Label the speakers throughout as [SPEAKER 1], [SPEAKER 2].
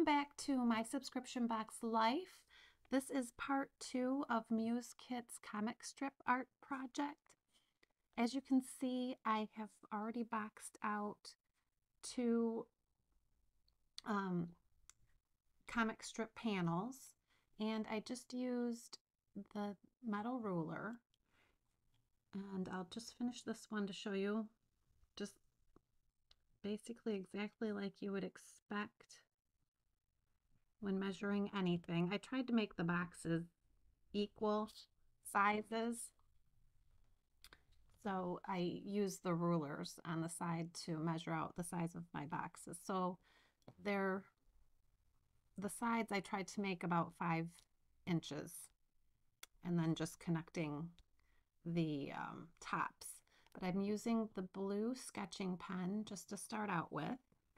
[SPEAKER 1] Welcome back to My Subscription Box Life. This is part 2 of Muse Kit's comic strip art project. As you can see, I have already boxed out 2 comic strip panels, and I just used the metal ruler, and I'll just finish this one to show you just basically exactly like you would expect when measuring anything. I tried to make the boxes equal sizes, so I used the rulers on the side to measure out the size of my boxes. So they're the sides I tried to make about 5 inches, and then just connecting the tops. But I'm using the blue sketching pen just to start out with.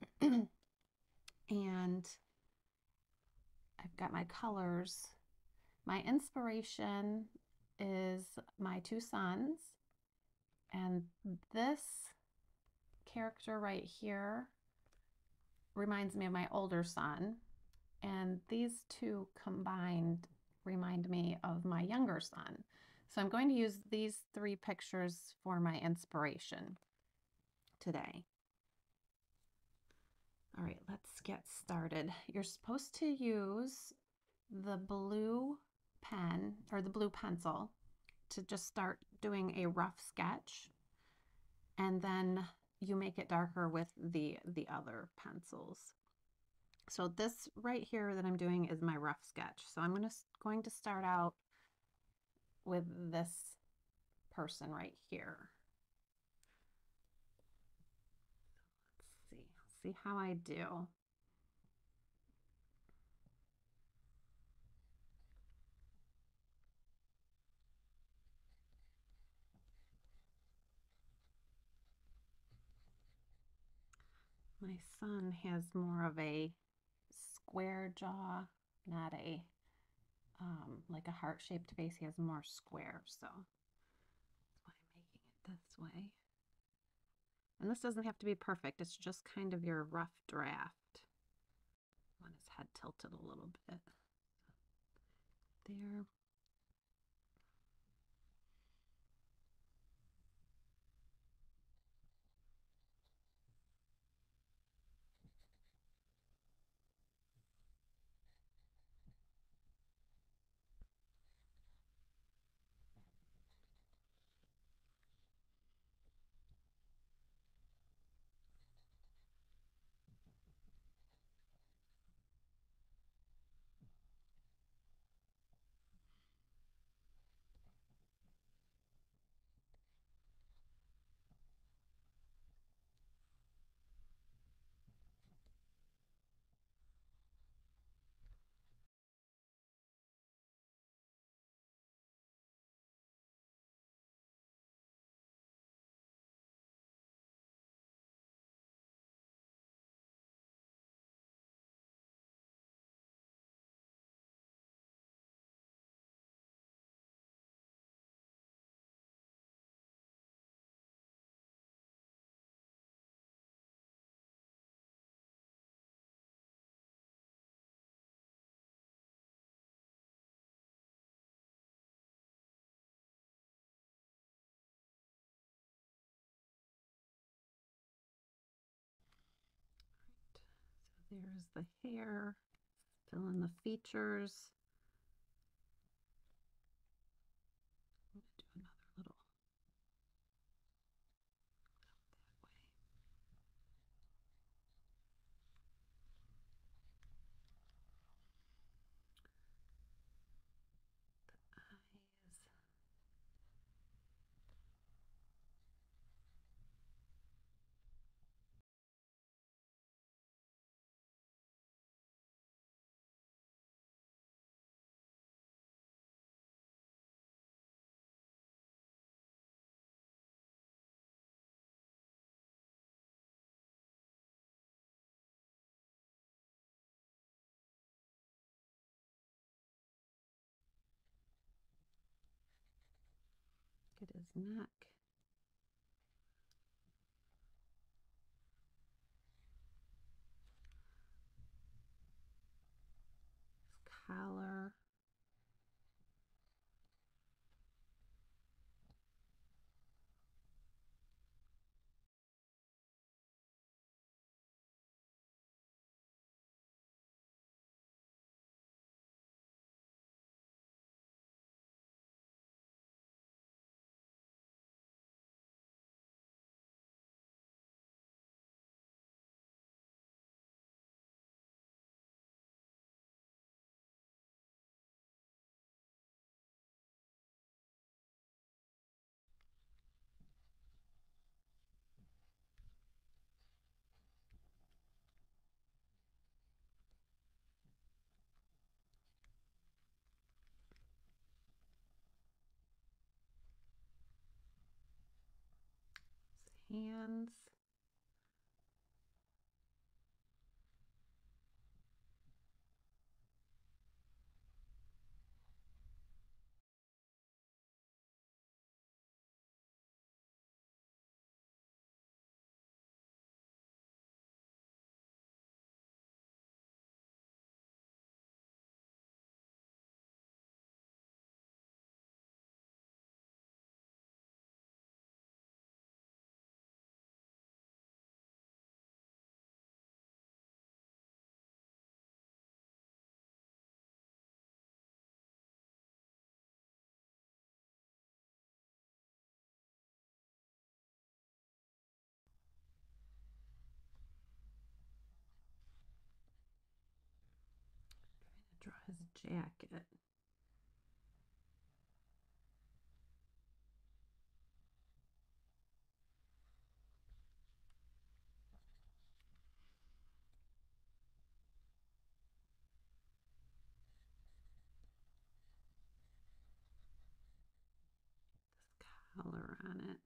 [SPEAKER 1] And I've got my colors. My inspiration is my 2 sons, and this character right here reminds me of my older son, and these 2 combined remind me of my younger son. So I'm going to use these 3 pictures for my inspiration today. All right, let's get started. You're supposed to use the blue pen or the blue pencil to just start doing a rough sketch, and then you make it darker with the other pencils. So this right here that I'm doing is my rough sketch. So I'm going to start out with this person right here. Let's see how I do. My son has more of a square jaw, not a like a heart-shaped face. He has more square, so that's why I'm making it this way. And this doesn't have to be perfect. It's just kind of your rough draft. I want his head tilted a little bit. There. So there's the hair. Fill in the features. I'm going to do another little that way. The eyes. Look at his neck. color. Hands. Draw his jacket. This color on it.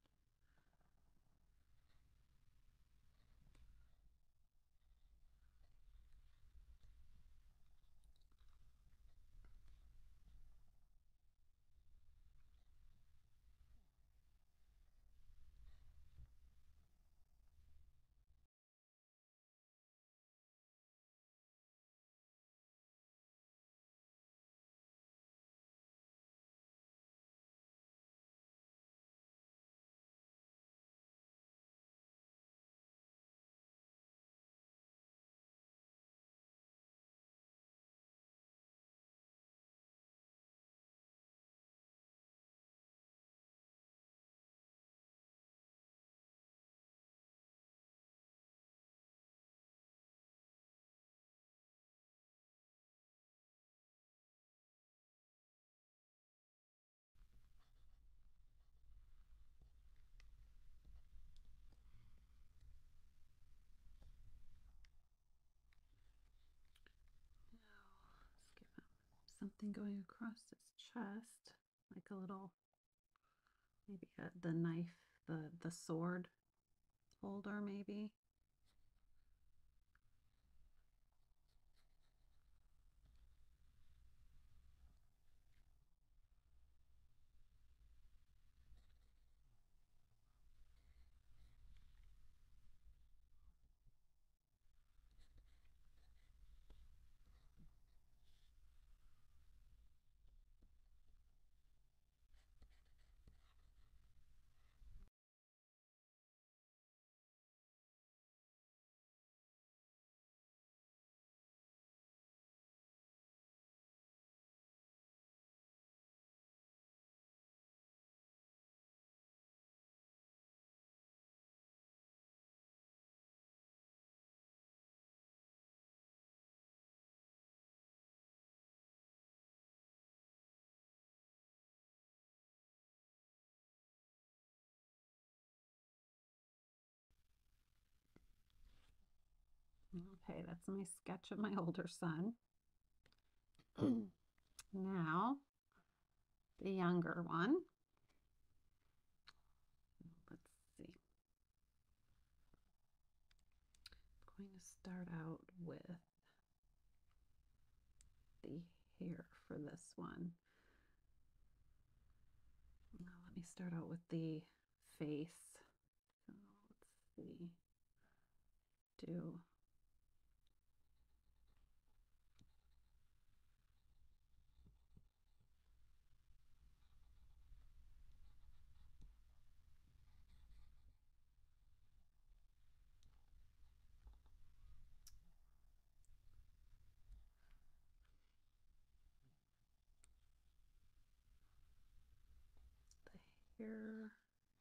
[SPEAKER 1] Let's give him something going across his chest, like a little, maybe the knife, the sword holder, maybe. Okay, that's my sketch of my older son. Now, the younger one. Let's see. I'm going to start out with the hair for this one. Now, let me start out with the face. So let's see. Do here.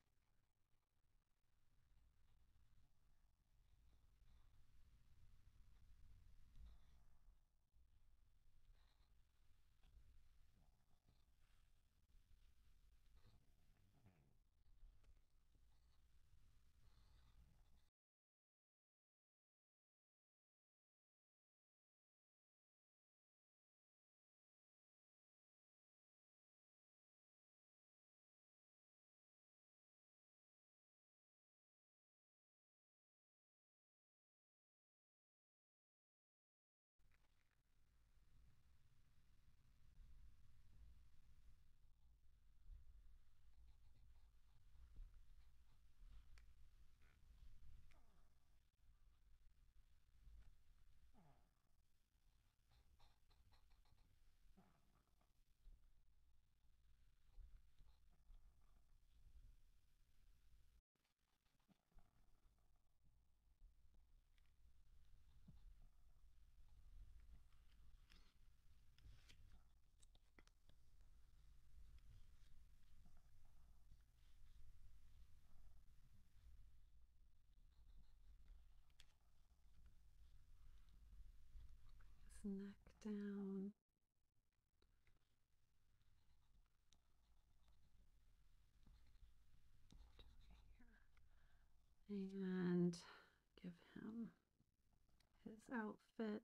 [SPEAKER 1] His neck down. And give him his outfit.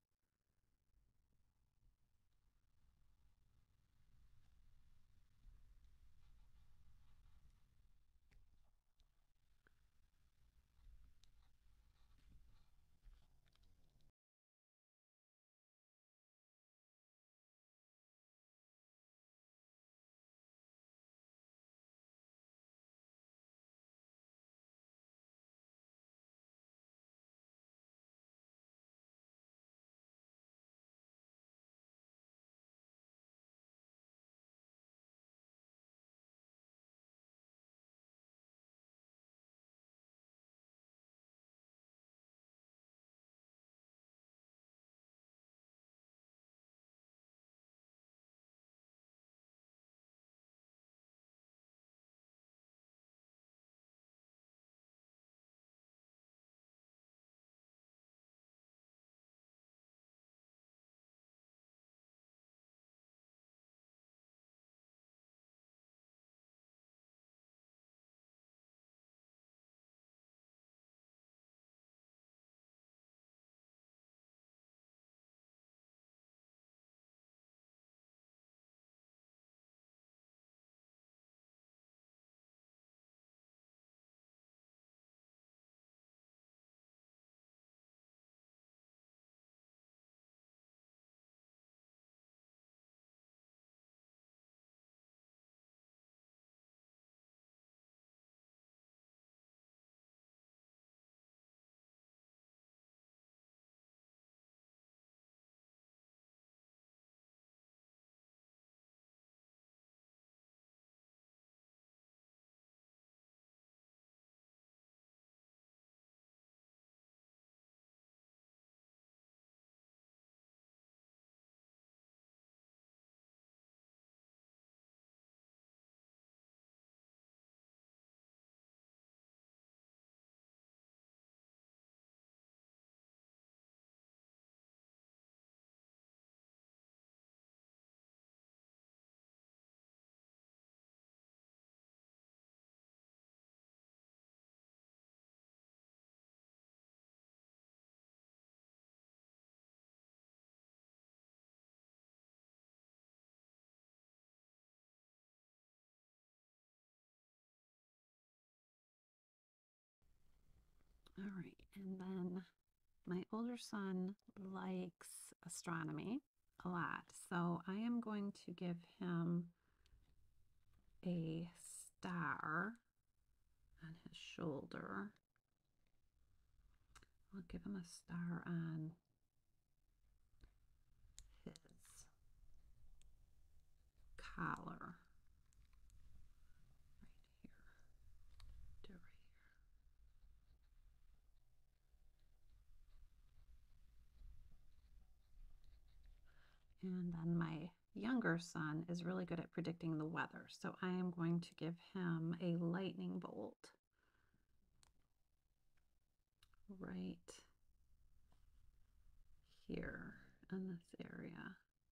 [SPEAKER 1] All right, and then my older son likes astronomy a lot, so I am going to give him a star on his shoulder. I'll give him a star on his collar right here, to right here. And then my younger son is really good at predicting the weather. So I am going to give him a lightning bolt right here in this area.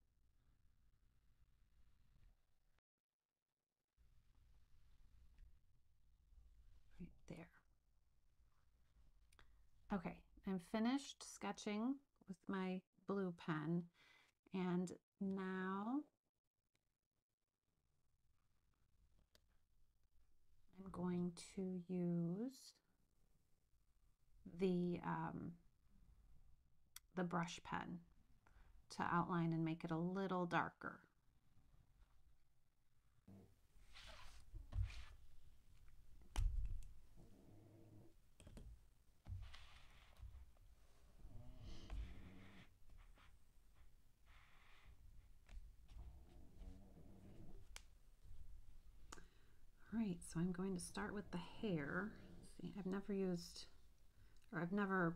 [SPEAKER 1] Right there. Okay, I'm finished sketching with my blue pen, and now I'm going to use the brush pen to outline and make it a little darker. All right, so I'm going to start with the hair. See, I've never used, or I've never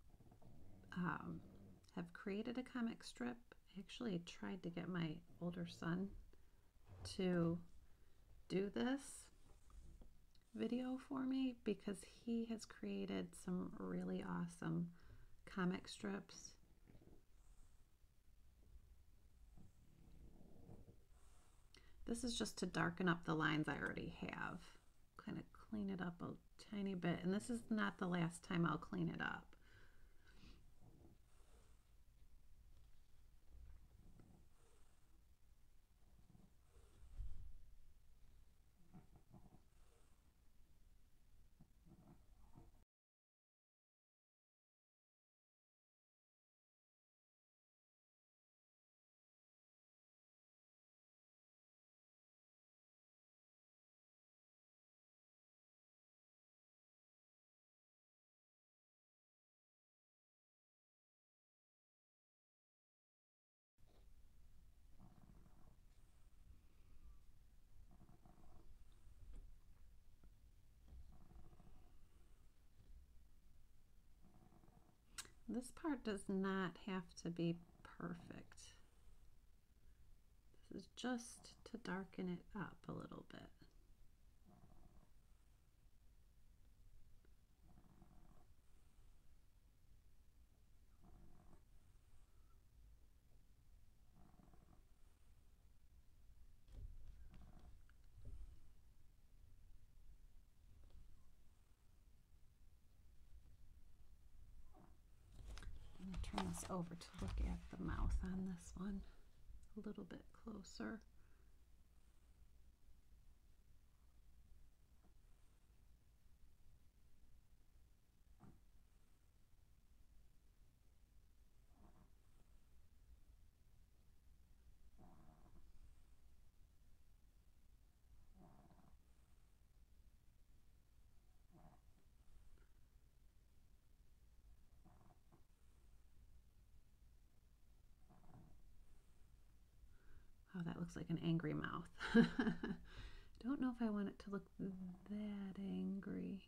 [SPEAKER 1] have created a comic strip. I actually tried to get my older son to do this video for me because he has created some really awesome comic strips. This is just to darken up the lines I already have, kind of clean it up a tiny bit, and this is not the last time I'll clean it up. This part does not have to be perfect. This is just to darken it up a little bit. I'm going to turn this over to look at the mouth on this one a little bit closer. Oh, that looks like an angry mouth. Don't know if I want it to look that angry.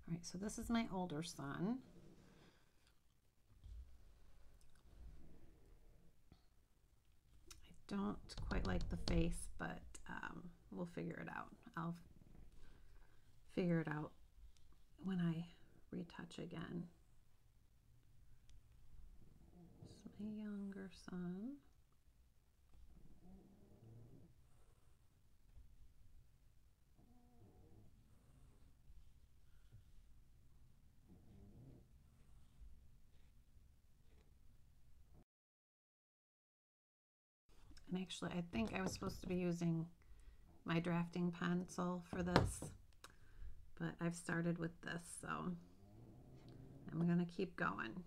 [SPEAKER 1] All right, so this is my older son. I don't quite like the face, but we'll figure it out. I'll figure it out when I retouch again. This is my younger son. And actually, I think I was supposed to be using my drafting pencil for this, but I've started with this, so I'm going to keep going.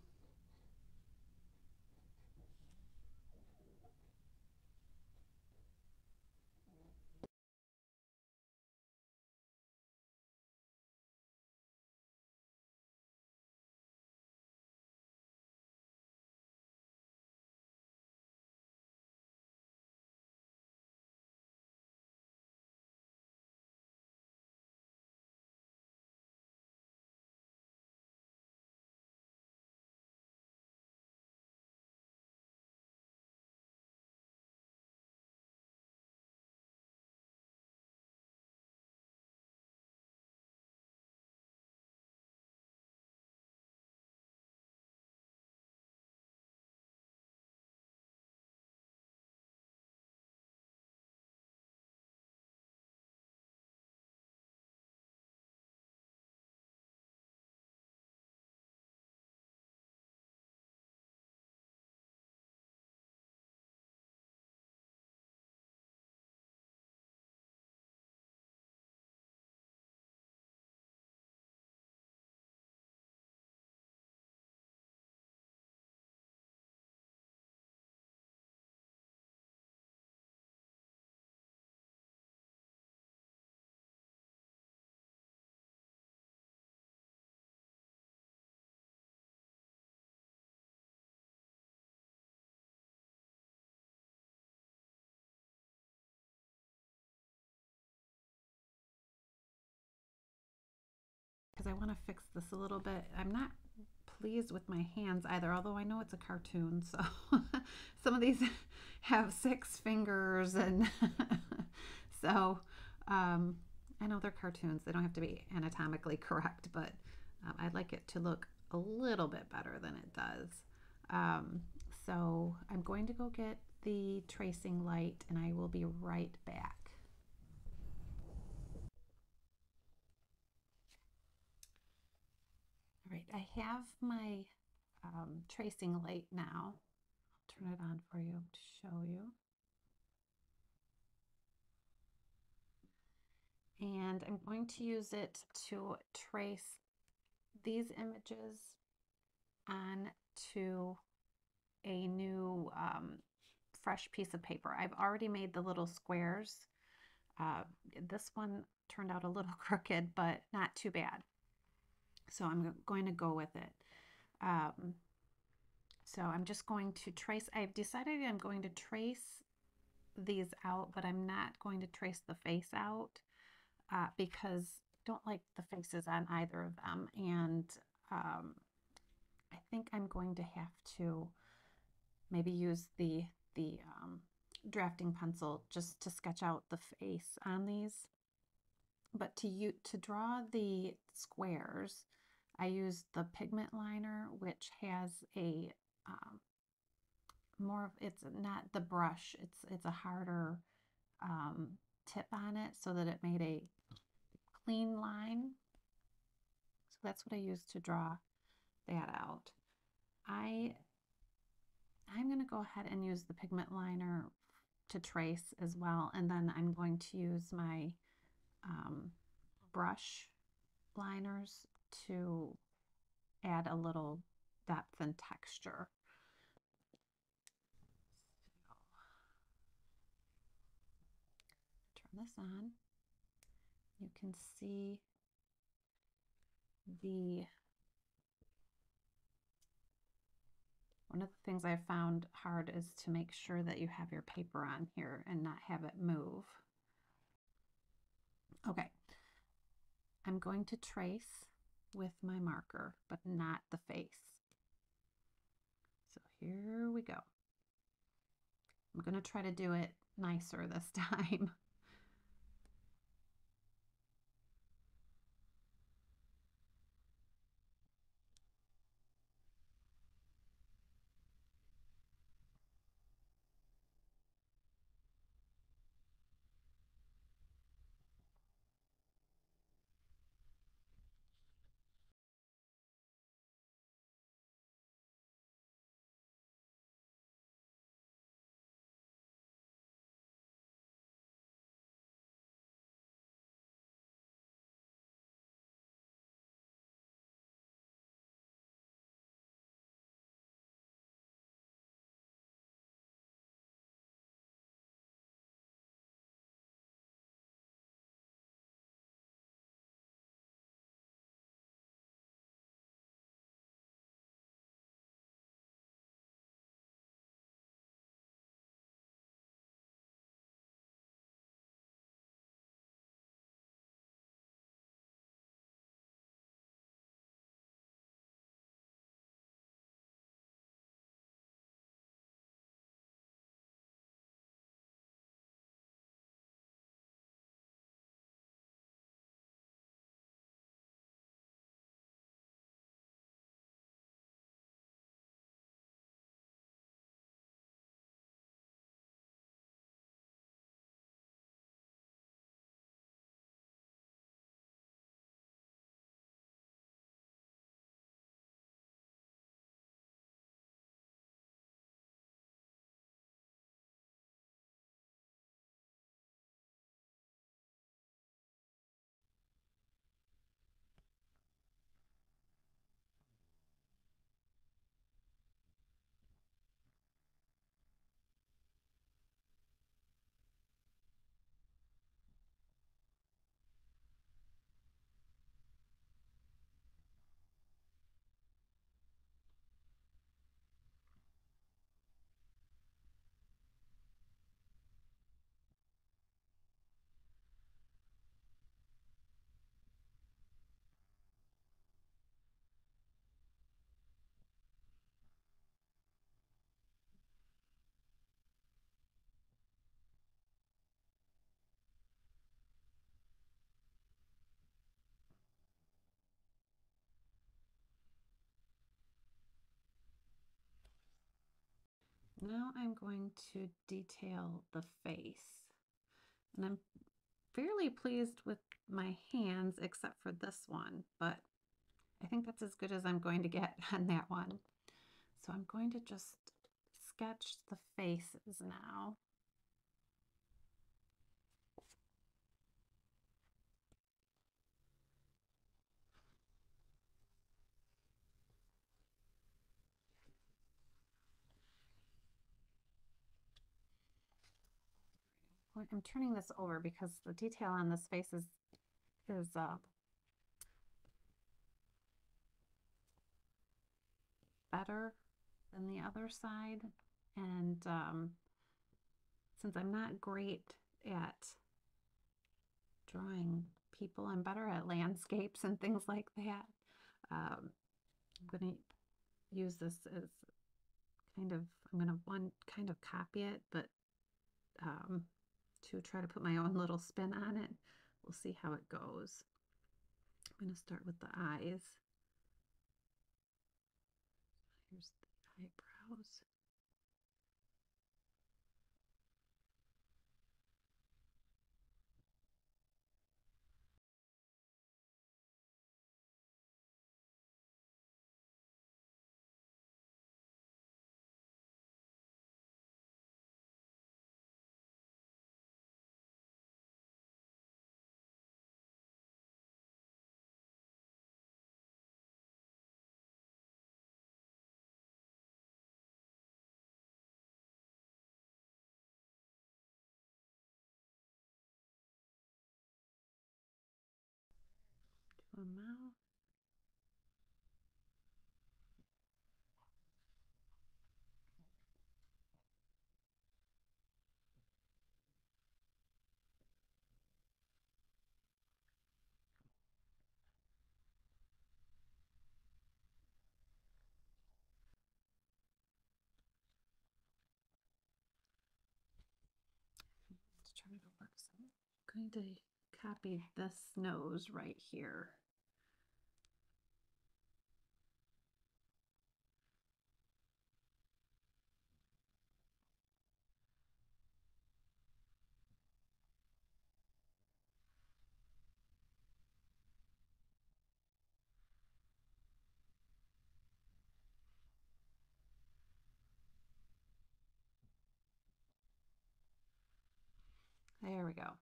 [SPEAKER 1] Because I want to fix this a little bit. I'm not pleased with my hands either, although I know it's a cartoon, so some of these have 6 fingers, and so I know they're cartoons. They don't have to be anatomically correct, but I'd like it to look a little bit better than it does. Um, so I'm going to go get the tracing light, and I will be right back. All right, I have my tracing light now. I'll turn it on for you to show you. And I'm going to use it to trace these images onto a new fresh piece of paper. I've already made the little squares. This one turned out a little crooked, but not too bad. So I'm going to go with it. So I'm just going to trace. I've decided I'm going to trace these out, but I'm not going to trace the face out because I don't like the faces on either of them. And I think I'm going to have to maybe use the drafting pencil just to sketch out the face on these. But to draw the squares, I used the pigment liner, which has a more of, it's not the brush, it's a harder tip on it so that it made a clean line. So that's what I used to draw that out. I'm going to go ahead and use the pigment liner to trace as well, and then I'm going to use my brush liners to add a little depth and texture. Turn this on. You can see one of the things I found hard is to make sure that you have your paper on here and not have it move. Okay, I'm going to trace with my marker, but not the face. So here we go. I'm going to try to do it nicer this time. Now I'm going to detail the face. And I'm fairly pleased with my hands except for this one, but I think that's as good as I'm going to get on that one. So I'm going to just sketch the faces now. I'm turning this over because the detail on this face is better than the other side. And since I'm not great at drawing people, I'm better at landscapes and things like that. I'm going to use this as I'm going to kind of copy it, but to try to put my own little spin on it. We'll see how it goes. I'm going to start with the eyes. Here's the eyebrows. Do a mouth. going to copy this nose right here. There we go.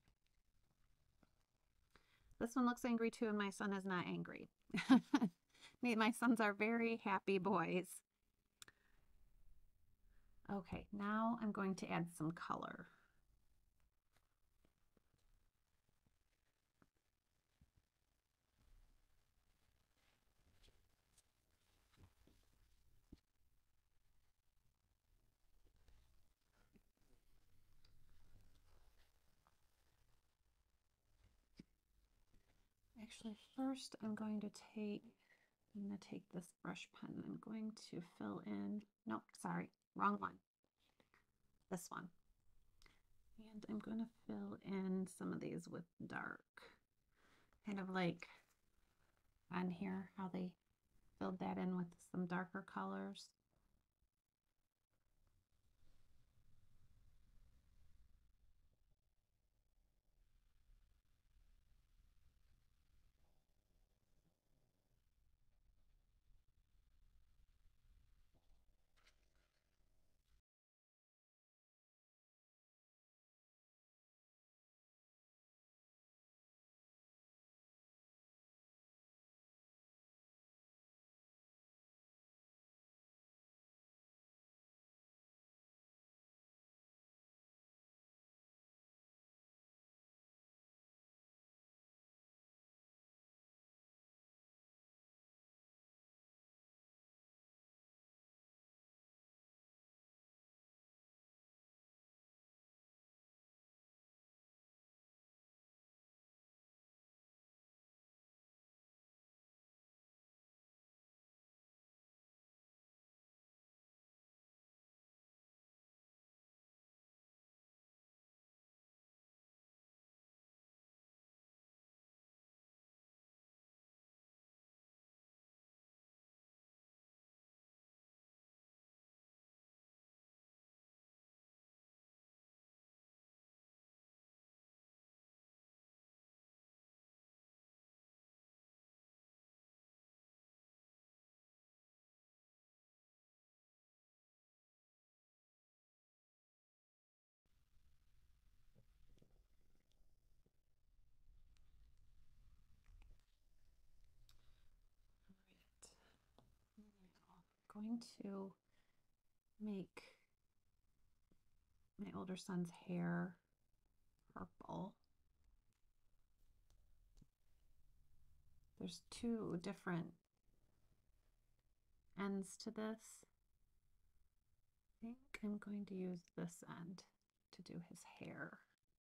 [SPEAKER 1] This one looks angry too, and my son is not angry. My sons are very happy boys. Okay, now I'm going to add some color. Actually, first I'm going to take this brush pen. I'm going to fill in, nope, sorry, wrong one. This one. And I'm going to fill in some of these with dark. Kind of like on here, how they filled that in with some darker colors. Now, I'm going to make my older son's hair purple. There's two different ends to this. I think I'm going to use this end to do his hair.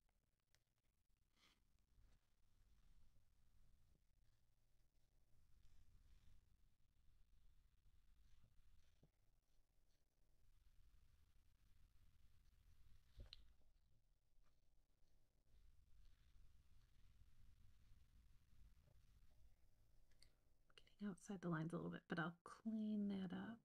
[SPEAKER 1] Getting outside the lines a little bit, but I'll clean that up.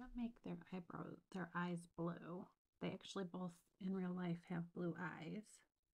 [SPEAKER 1] I'm gonna make their eyes blue. They actually both in real life have blue eyes.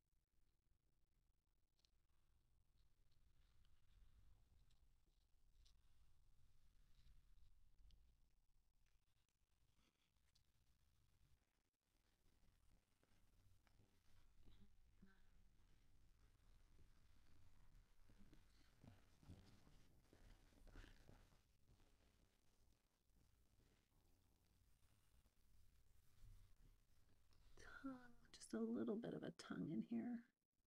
[SPEAKER 1] Tongue, just a little bit of a tongue in here.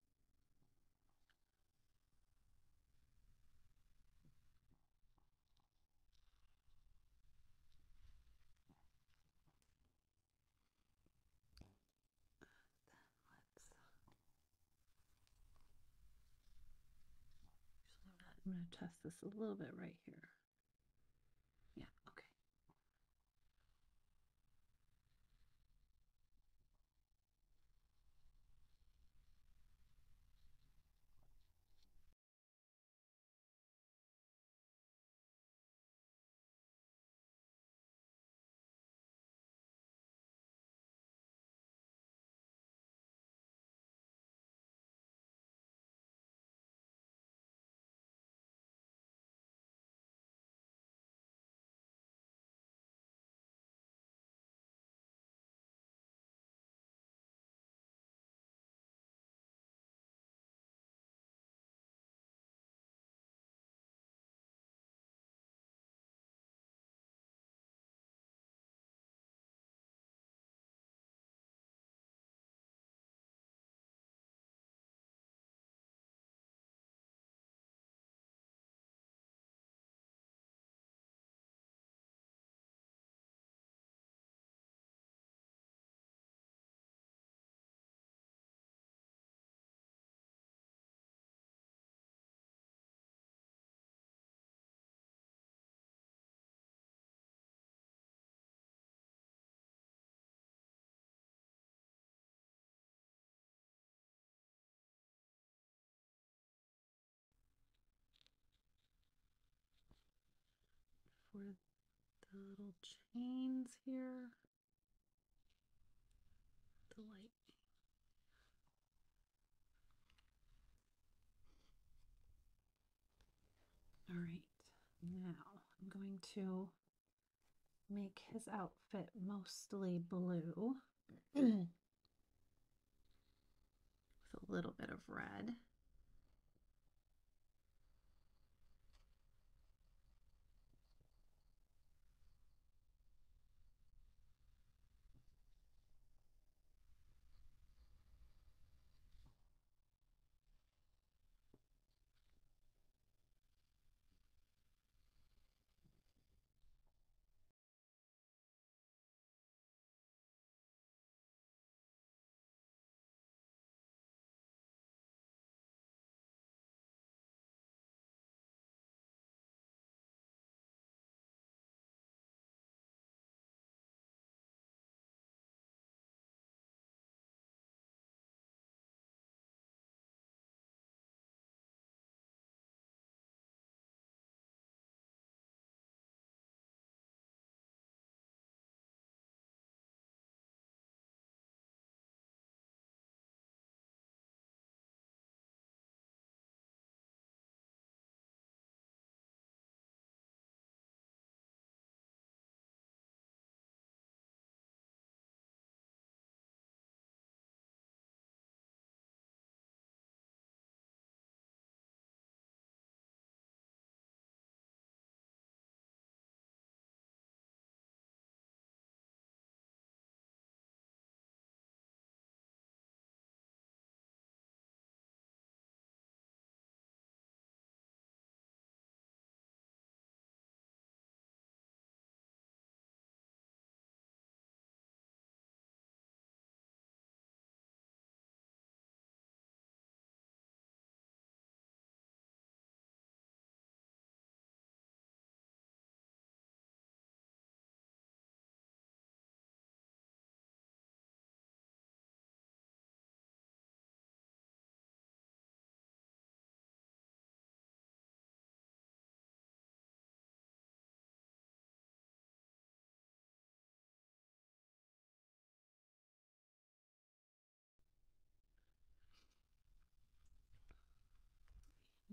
[SPEAKER 1] I'm going to test this a little bit right here. Yeah, okay. For the little chains here, the light. All right, now I'm going to make his outfit mostly blue with a little bit of red.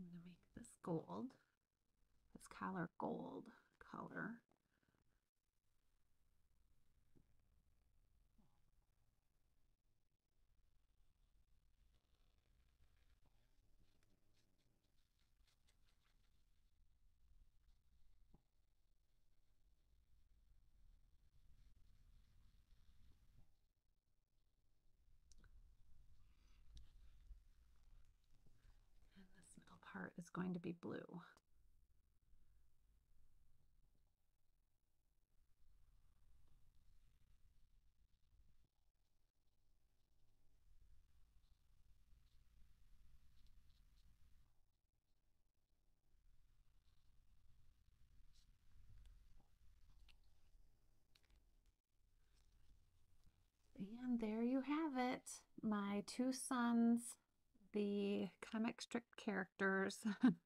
[SPEAKER 1] I'm going to make this gold, this collar gold color. And this middle part is going to be blue. And there you have it, my two sons, the comic strip characters.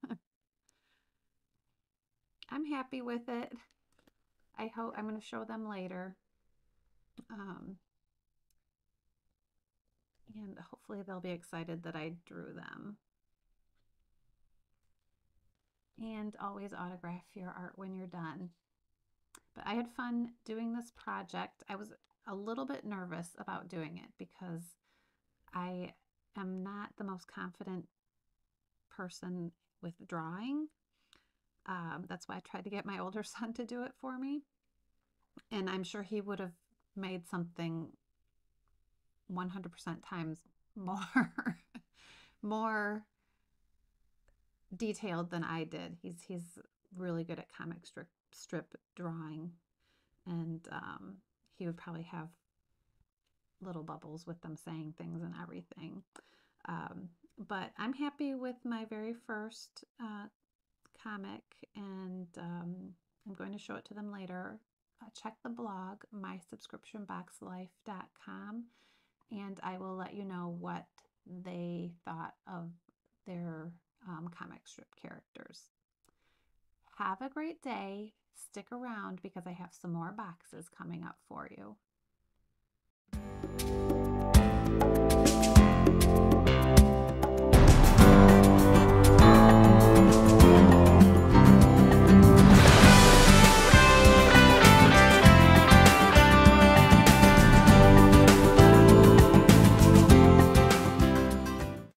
[SPEAKER 1] I'm happy with it. I hope I'm going to show them later. And hopefully they'll be excited that I drew them. And always autograph your art when you're done. But I had fun doing this project. I was a little bit nervous about doing it because I am not the most confident person with drawing. That's why I tried to get my older son to do it for me. And I'm sure he would have made something 100% times more detailed than I did. He's really good at comic strip drawing, and he would probably have little bubbles with them saying things and everything. But I'm happy with my very first comic, and I'm going to show it to them later. Check the blog, mysubscriptionboxlife.com, and I will let you know what they thought of their comic strip characters. Have a great day. Stick around because I have some more boxes coming up for you.